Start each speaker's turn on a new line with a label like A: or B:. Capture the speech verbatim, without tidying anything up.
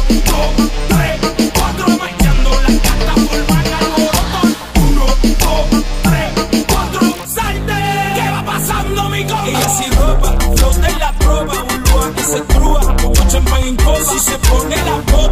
A: dos, tres, cuatro, marchando las gatas forman alborotón. Uno, dos, tres, cuatro, salte. ¿Qué va pasando, mi compa? Ella sin ropa, flota en la tropa, un lugar que se trúa, como champán en copa. Si se pone la copa